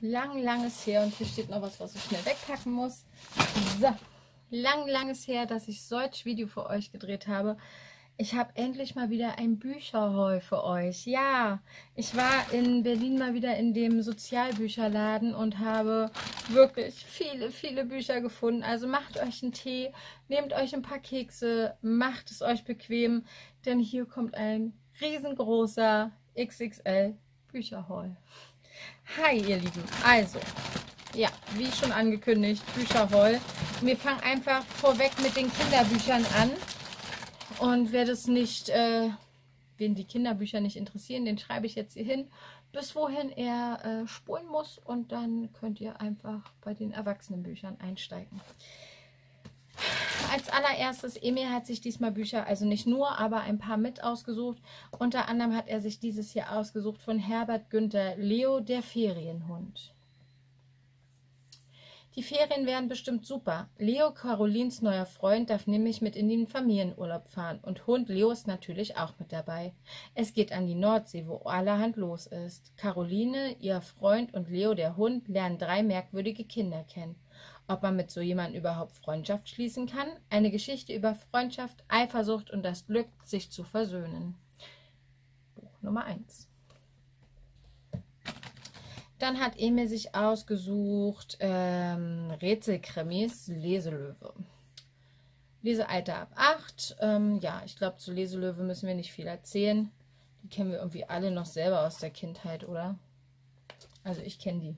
lang ist her, und hier steht noch was, was ich schnell wegpacken muss. So, lang ist her, dass ich solch Video für euch gedreht habe. Ich habe endlich mal wieder ein Bücherhaul für euch. Ja, ich war in Berlin mal wieder in dem Sozialbücherladen und habe wirklich viele Bücher gefunden. Also macht euch einen Tee, nehmt euch ein paar Kekse, macht es euch bequem, denn hier kommt ein riesengroßer XXL Bücherhaul. Hi ihr Lieben, also, ja, wie schon angekündigt, Bücherhaul. Wir fangen einfach vorweg mit den Kinderbüchern an. Und wer das nicht, wen die Kinderbücher nicht interessieren, den schreibe ich jetzt hier hin, bis wohin er spulen muss, und dann könnt ihr einfach bei den Erwachsenenbüchern einsteigen. Als allererstes, Emil hat sich diesmal Bücher, also nicht nur, aber ein paar mit ausgesucht. Unter anderem hat er sich dieses hier ausgesucht von Herbert Günther, Leo, der Ferienhund. Die Ferien werden bestimmt super. Leo, Carolins neuer Freund, darf nämlich mit in den Familienurlaub fahren. Und Hund Leo ist natürlich auch mit dabei. Es geht an die Nordsee, wo allerhand los ist. Caroline, ihr Freund und Leo, der Hund, lernen 3 merkwürdige Kinder kennen. Ob man mit so jemandem überhaupt Freundschaft schließen kann? Eine Geschichte über Freundschaft, Eifersucht und das Glück, sich zu versöhnen. Buch Nummer 1. Dann hat Emil sich ausgesucht Rätselkrimis, Leselöwe. Lesealter ab 8. Ja, ich glaube, zu Leselöwe müssen wir nicht viel erzählen. Die kennen wir irgendwie alle noch selber aus der Kindheit, oder? Also ich kenne die.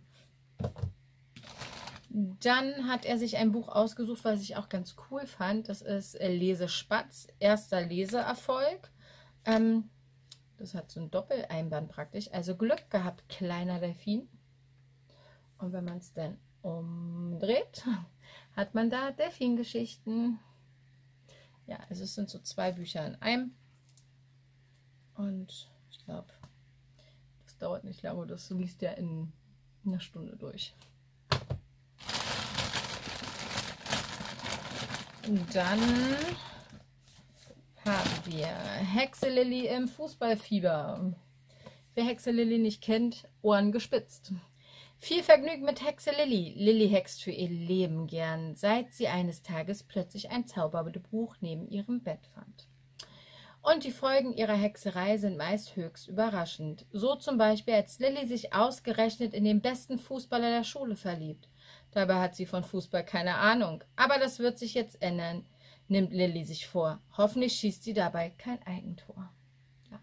Dann hat er sich ein Buch ausgesucht, was ich auch ganz cool fand. Das ist Lesespatz, erster Leseerfolg. Das hat so ein Doppeleinband praktisch. Also Glück gehabt, kleiner Delfin. Und wenn man es dann umdreht, hat man da Delfingeschichten. Ja, also es sind so 2 Bücher in einem. Und ich glaube, das dauert nicht lange. Das liest ja in einer Stunde durch. Und dann haben wir Hexe Lilly im Fußballfieber. Wer Hexe Lilly nicht kennt, Ohren gespitzt. Viel Vergnügen mit Hexe Lilly. Lilly hext für ihr Leben gern, seit sie eines Tages plötzlich ein Zauberbuch neben ihrem Bett fand. Und die Folgen ihrer Hexerei sind meist höchst überraschend. So zum Beispiel, als Lilly sich ausgerechnet in den besten Fußballer der Schule verliebt. Dabei hat sie von Fußball keine Ahnung. Aber das wird sich jetzt ändern, nimmt Lilly sich vor. Hoffentlich schießt sie dabei kein Eigentor. Ja.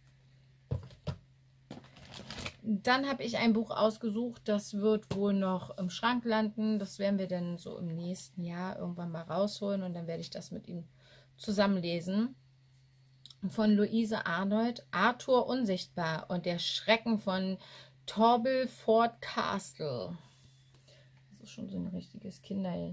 Dann habe ich ein Buch ausgesucht, das wird wohl noch im Schrank landen. Das werden wir dann so im nächsten Jahr irgendwann mal rausholen, und dann werde ich das mit ihm zusammenlesen. Von Louise Arnold, Arthur Unsichtbar und der Schrecken von Torbel Ford Castle. Das ist schon so ein richtiger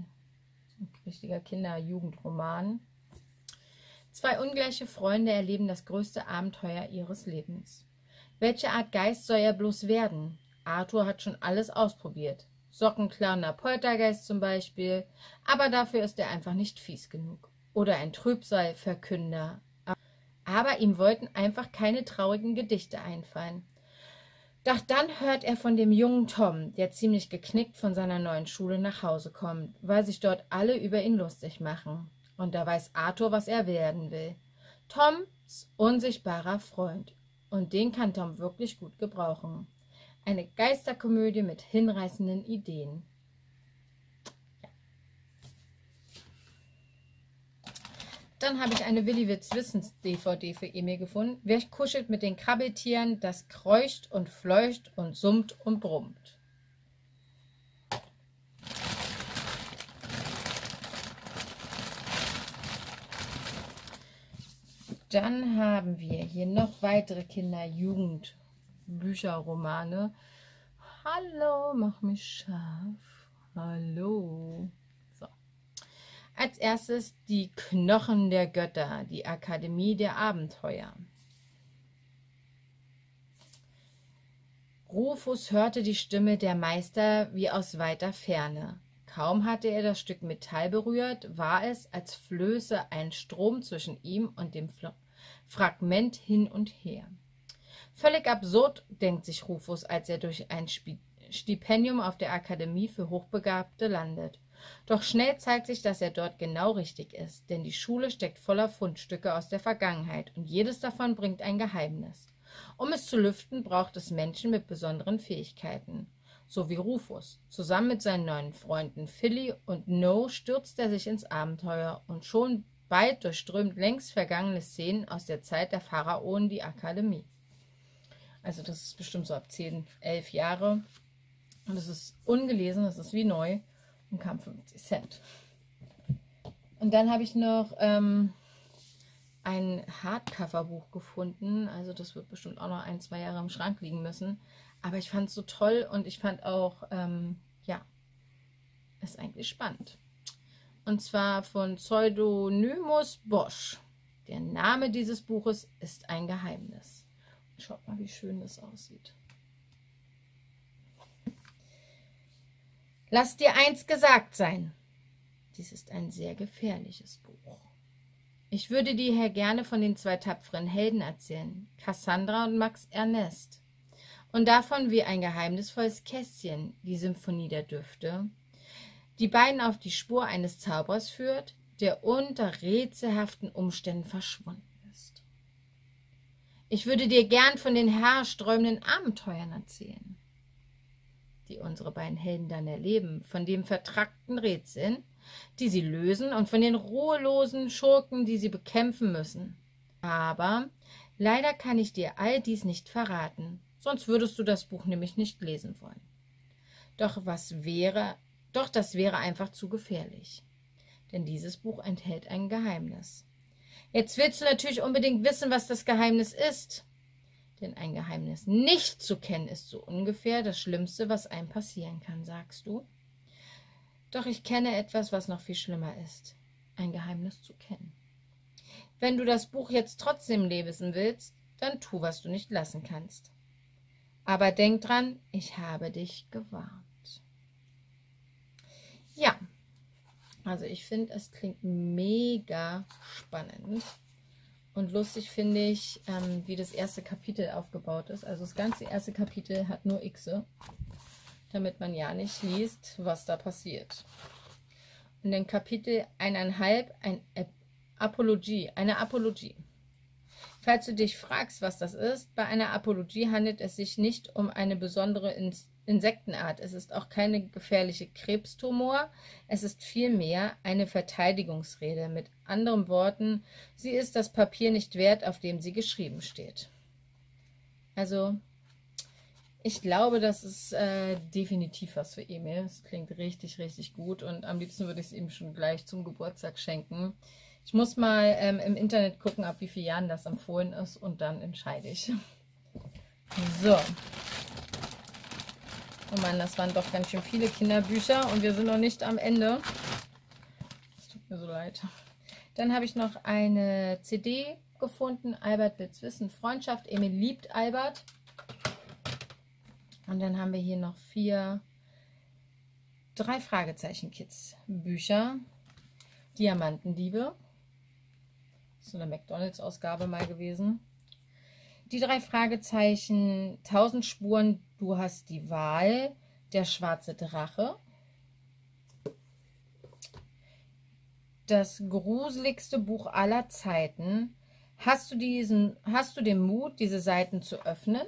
Kinder-Jugendroman. 2 ungleiche Freunde erleben das größte Abenteuer ihres Lebens. Welche Art Geist soll er bloß werden? Arthur hat schon alles ausprobiert. Sockenklauender Poltergeist zum Beispiel, aber dafür ist er einfach nicht fies genug. Oder ein Trübsalverkünder. Aber ihm wollten einfach keine traurigen Gedichte einfallen. Doch dann hört er von dem jungen Tom, der ziemlich geknickt von seiner neuen Schule nach Hause kommt, weil sich dort alle über ihn lustig machen. Und da weiß Arthur, was er werden will. Toms unsichtbarer Freund. Und den kann Tom wirklich gut gebrauchen. Eine Geisterkomödie mit hinreißenden Ideen. Ja. Dann habe ich eine Williwitz Wissens-DVD für Emil gefunden. Wer kuschelt mit den Krabbeltieren, das kreucht und fleucht und summt und brummt. Dann haben wir hier noch weitere Kinder-Jugend-Bücherromane. Hallo, mach mich scharf. Hallo. So. Als erstes die Knochen der Götter, die Akademie der Abenteuer. Rufus hörte die Stimme der Meister wie aus weiter Ferne. Kaum hatte er das Stück Metall berührt, war es, als flöße ein Strom zwischen ihm und dem Fragment hin und her. Völlig absurd, denkt sich Rufus, als er durch ein Stipendium auf der Akademie für Hochbegabte landet. Doch schnell zeigt sich, dass er dort genau richtig ist, denn die Schule steckt voller Fundstücke aus der Vergangenheit und jedes davon bringt ein Geheimnis. Um es zu lüften, braucht es Menschen mit besonderen Fähigkeiten. So wie Rufus. Zusammen mit seinen neuen Freunden Philly und No stürzt er sich ins Abenteuer und schon bald durchströmt längst vergangene Szenen aus der Zeit der Pharaonen die Akademie. Also das ist bestimmt so ab 10, 11 Jahre. Und es ist ungelesen, es ist wie neu und kam 50 Cent. Und dann habe ich noch ein Hardcover-Buch gefunden. Also das wird bestimmt auch noch 1, 2 Jahre im Schrank liegen müssen. Aber ich fand es so toll und ich fand auch, ja, ist eigentlich spannend. Und zwar von Pseudonymus Bosch. Der Name dieses Buches ist ein Geheimnis. Schaut mal, wie schön das aussieht. Lass dir eins gesagt sein. Dies ist ein sehr gefährliches Buch. Ich würde dir hier gerne von den 2 tapferen Helden erzählen, Cassandra und Max Ernest. Und davon, wie ein geheimnisvolles Kästchen, die Symphonie der Düfte, die beiden auf die Spur eines Zauberers führt, der unter rätselhaften Umständen verschwunden ist. Ich würde dir gern von den haarsträubenden Abenteuern erzählen, die unsere beiden Helden dann erleben, von den vertrackten Rätseln, die sie lösen und von den ruhelosen Schurken, die sie bekämpfen müssen. Aber leider kann ich dir all dies nicht verraten, sonst würdest du das Buch nämlich nicht lesen wollen. Doch das wäre einfach zu gefährlich, denn dieses Buch enthält ein Geheimnis. Jetzt willst du natürlich unbedingt wissen, was das Geheimnis ist. Denn ein Geheimnis nicht zu kennen, ist so ungefähr das Schlimmste, was einem passieren kann, sagst du. Doch ich kenne etwas, was noch viel schlimmer ist. Ein Geheimnis zu kennen. Wenn du das Buch jetzt trotzdem lesen willst, dann tu, was du nicht lassen kannst. Aber denk dran, ich habe dich gewarnt. Ja, also ich finde, es klingt mega spannend. Und lustig finde ich, wie das erste Kapitel aufgebaut ist. Also das ganze erste Kapitel hat nur Xe, damit man ja nicht liest, was da passiert. Und dann Kapitel 1,5, eine Apologie. Falls du dich fragst, was das ist, bei einer Apologie handelt es sich nicht um eine besondere Insektenart. Es ist auch keine gefährliche Krebstumor. Es ist vielmehr eine Verteidigungsrede. Mit anderen Worten, sie ist das Papier nicht wert, auf dem sie geschrieben steht. Also, ich glaube, das ist definitiv was für Emil. Es klingt richtig, richtig gut und am liebsten würde ich es ihm schon gleich zum Geburtstag schenken. Ich muss mal im Internet gucken, ab wie vielen Jahren das empfohlen ist und dann entscheide ich. So. Oh Mann, das waren doch ganz schön viele Kinderbücher und wir sind noch nicht am Ende. Es tut mir so leid. Dann habe ich noch eine CD gefunden. Albert will's wissen. Freundschaft. Emil liebt Albert. Und dann haben wir hier noch 3 Fragezeichen-Kids-Bücher. Diamantendiebe. So eine McDonalds-Ausgabe mal gewesen. Die 3 Fragezeichen, 1000 Spuren, du hast die Wahl, der schwarze Drache. Das gruseligste Buch aller Zeiten. Hast du den Mut, diese Seiten zu öffnen?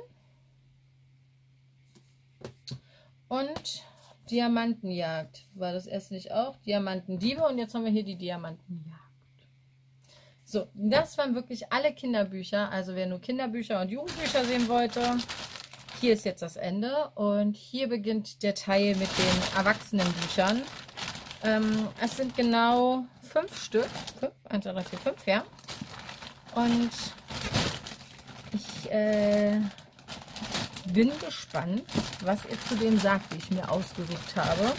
Und Diamantenjagd. War das erst nicht auch? Diamantendiebe und jetzt haben wir hier die Diamantenjagd. So, das waren wirklich alle Kinderbücher. Also wer nur Kinderbücher und Jugendbücher sehen wollte, hier ist jetzt das Ende. Und hier beginnt der Teil mit den Erwachsenenbüchern. Es sind genau 5 Stück. 1, 2, 3, 4, 5, ja. Und ich bin gespannt, was ihr zu denen sagt, die ich mir ausgesucht habe.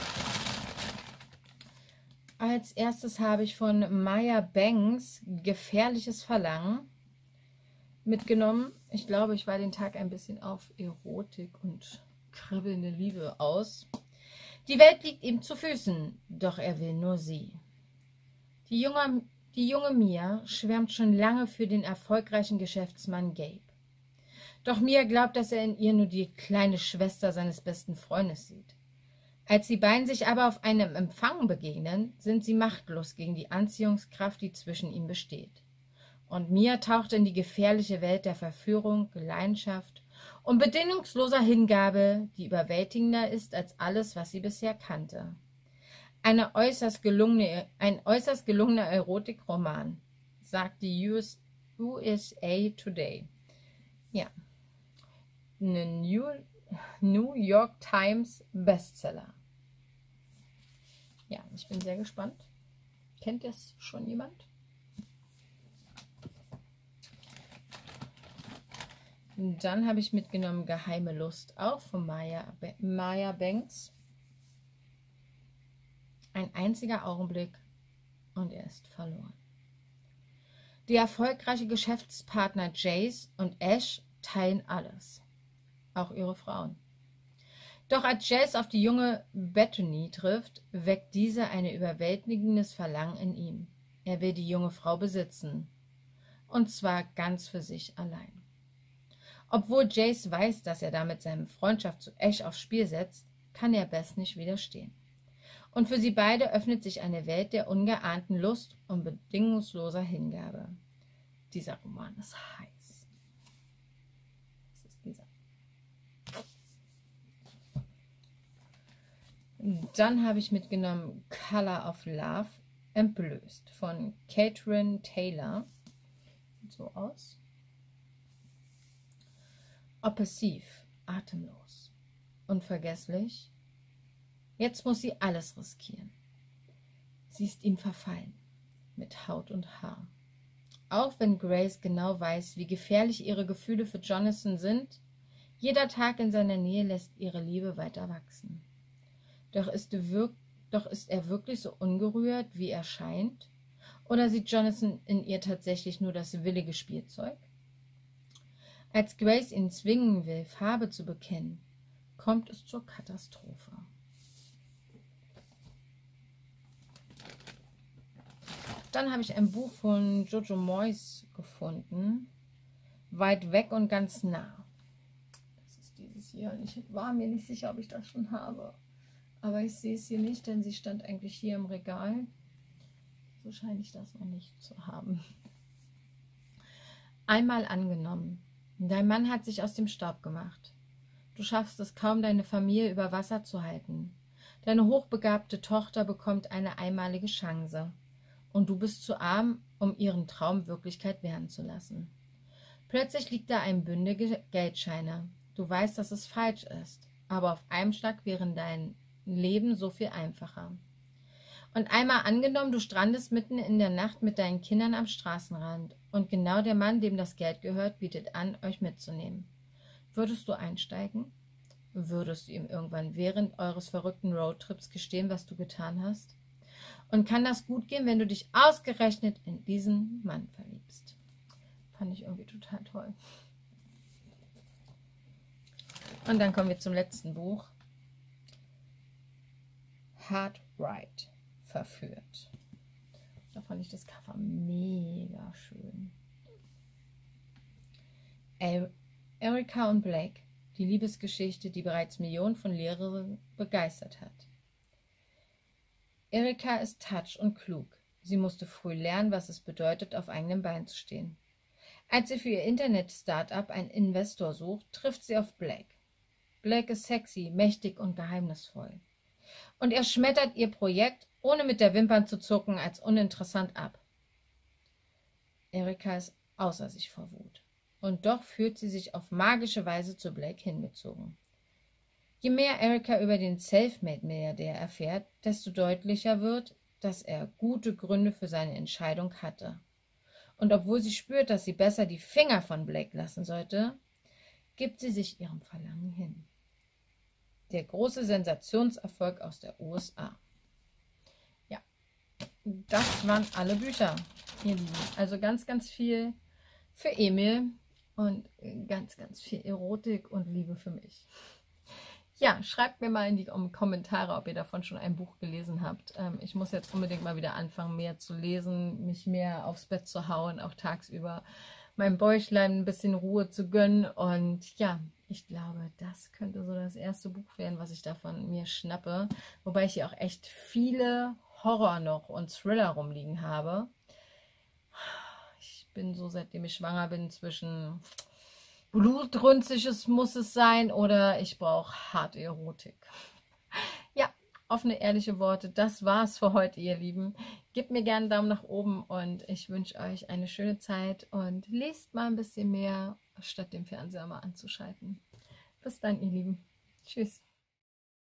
Als erstes habe ich von Maya Banks Gefährliches Verlangen mitgenommen. Ich glaube, ich war den Tag ein bisschen auf Erotik und kribbelnde Liebe aus. Die Welt liegt ihm zu Füßen, doch er will nur sie. Die junge Mia schwärmt schon lange für den erfolgreichen Geschäftsmann Gabe. Doch Mia glaubt, dass er in ihr nur die kleine Schwester seines besten Freundes sieht. Als die beiden sich aber auf einem Empfang begegnen, sind sie machtlos gegen die Anziehungskraft, die zwischen ihnen besteht. Und Mia taucht in die gefährliche Welt der Verführung, Leidenschaft und bedingungsloser Hingabe, die überwältigender ist als alles, was sie bisher kannte. Ein äußerst gelungener Erotikroman, sagt die USA Today. Ja, eine New York Times Bestseller. Ja, ich bin sehr gespannt. Kennt das schon jemand? Und dann habe ich mitgenommen Geheime Lust, auch von Maya Banks. Ein einziger Augenblick und er ist verloren. Die erfolgreichen Geschäftspartner Jace und Ash teilen alles, auch ihre Frauen. Doch als Jace auf die junge Bethany trifft, weckt diese ein überwältigendes Verlangen in ihm. Er will die junge Frau besitzen, und zwar ganz für sich allein. Obwohl Jace weiß, dass er damit seine Freundschaft zu Ash aufs Spiel setzt, kann er Beth nicht widerstehen. Und für sie beide öffnet sich eine Welt der ungeahnten Lust und bedingungsloser Hingabe. Dieser Roman ist heiß. Das ist dieser. Dann habe ich mitgenommen Color of Love, Entblößt von Catherine Taylor. Sieht so aus. Oppressiv, atemlos, unvergesslich. Jetzt muss sie alles riskieren. Sie ist ihm verfallen, mit Haut und Haar. Auch wenn Grace genau weiß, wie gefährlich ihre Gefühle für Jonathan sind, jeder Tag in seiner Nähe lässt ihre Liebe weiter wachsen. Doch ist er wirklich so ungerührt, wie er scheint? Oder sieht Jonathan in ihr tatsächlich nur das willige Spielzeug? Als Grace ihn zwingen will, Farbe zu bekennen, kommt es zur Katastrophe. Dann habe ich ein Buch von Jojo Moyes gefunden, Weit weg und ganz nah. Das ist dieses hier. Ich war mir nicht sicher, ob ich das schon habe. Aber ich sehe es hier nicht, denn sie stand eigentlich hier im Regal. So scheine ich das noch nicht zu haben. Einmal angenommen. Dein Mann hat sich aus dem Staub gemacht. Du schaffst es kaum, deine Familie über Wasser zu halten. Deine hochbegabte Tochter bekommt eine einmalige Chance. Und du bist zu arm, um ihren Traum Wirklichkeit werden zu lassen. Plötzlich liegt da ein Bündel Geldscheine. Du weißt, dass es falsch ist, aber auf einem Schlag wäre dein Leben so viel einfacher. Und einmal angenommen, du strandest mitten in der Nacht mit deinen Kindern am Straßenrand und genau der Mann, dem das Geld gehört, bietet an, euch mitzunehmen. Würdest du einsteigen? Würdest du ihm irgendwann während eures verrückten Roadtrips gestehen, was du getan hast? Und kann das gut gehen, wenn du dich ausgerechnet in diesen Mann verliebst? Fand ich irgendwie total toll. Und dann kommen wir zum letzten Buch. Hard Right, verführt. Da fand ich das Cover mega schön. Erica und Blake, die Liebesgeschichte, die bereits Millionen von Lehrerinnen begeistert hat. Erica ist touch und klug. Sie musste früh lernen, was es bedeutet, auf eigenen Beinen zu stehen. Als sie für ihr Internet-Startup einen Investor sucht, trifft sie auf Blake. Blake ist sexy, mächtig und geheimnisvoll. Und er schmettert ihr Projekt, ohne mit der Wimpern zu zucken, als uninteressant ab. Erica ist außer sich vor Wut. Und doch fühlt sie sich auf magische Weise zu Blake hingezogen. Je mehr Erica über den Selfmade-Milliardär erfährt, desto deutlicher wird, dass er gute Gründe für seine Entscheidung hatte. Und obwohl sie spürt, dass sie besser die Finger von Blake lassen sollte, gibt sie sich ihrem Verlangen hin. Der große Sensationserfolg aus der USA. Ja, das waren alle Bücher, ihr Lieben. Also ganz, ganz viel für Emil und ganz, ganz viel Erotik und Liebe für mich. Ja, schreibt mir mal in die Kommentare, ob ihr davon schon ein Buch gelesen habt. Ich muss jetzt unbedingt mal wieder anfangen, mehr zu lesen, mich mehr aufs Bett zu hauen, auch tagsüber, meinem Bäuchlein ein bisschen Ruhe zu gönnen. Und ja, ich glaube, das könnte so das erste Buch werden, was ich da von mir schnappe. Wobei ich hier auch echt viele Horror noch und Thriller rumliegen habe. Ich bin so, seitdem ich schwanger bin, zwischen blutrünstiges muss es sein oder ich brauche harte Erotik. Ja, offene, ehrliche Worte. Das war's für heute, ihr Lieben. Gebt mir gerne einen Daumen nach oben und ich wünsche euch eine schöne Zeit und lest mal ein bisschen mehr, statt den Fernseher mal anzuschalten. Bis dann, ihr Lieben. Tschüss.